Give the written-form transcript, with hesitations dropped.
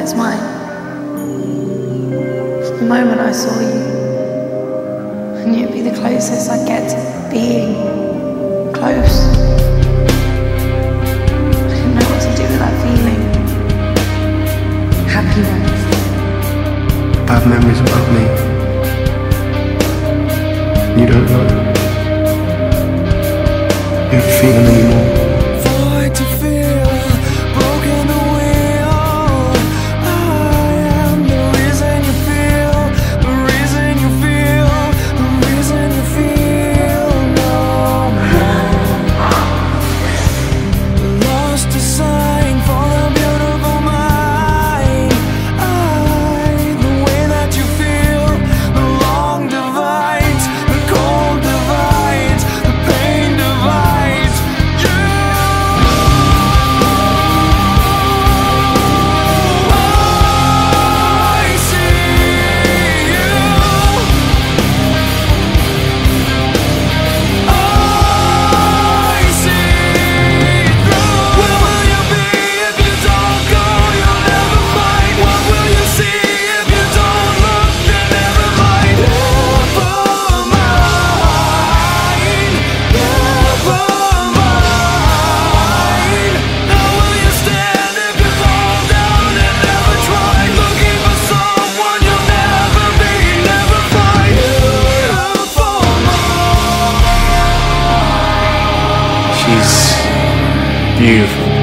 was mine. From the moment I saw you, I knew it'd be the closest I'd get to being close. I didn't know what to do with that feeling. Happy ones. Bad memories about me. You don't know. You don't feel them anymore. Void to feel, broken the wheel. I am the reason you feel, the reason you feel, the reason you feel no more. Lost a sign for the beautiful mind. The way that you feel, the long divides, the cold divides, the pain divides. She's beautiful.